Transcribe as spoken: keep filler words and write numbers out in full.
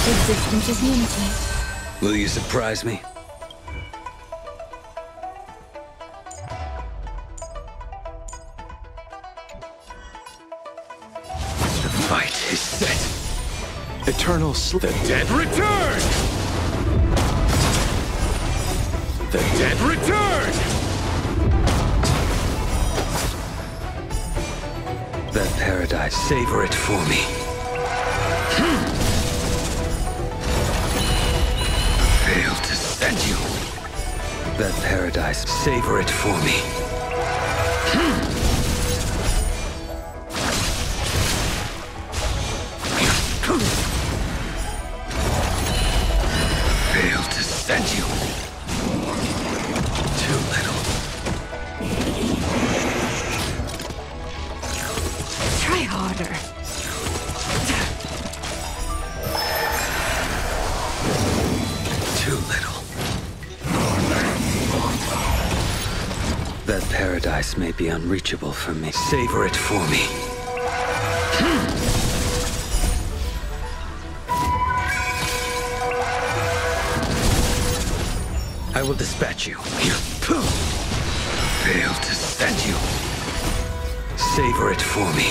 Existence is limited. Will you surprise me? The fight is set. Eternal sl- The dead return! The dead return! That paradise, savor it for me. Fail to stand you. That paradise, savor it for me. Fail to stand you. Too little. Try harder. Too little. That paradise may be unreachable for me. Savor it for me. I will dispatch you. Fail to stand you. Savor it for me.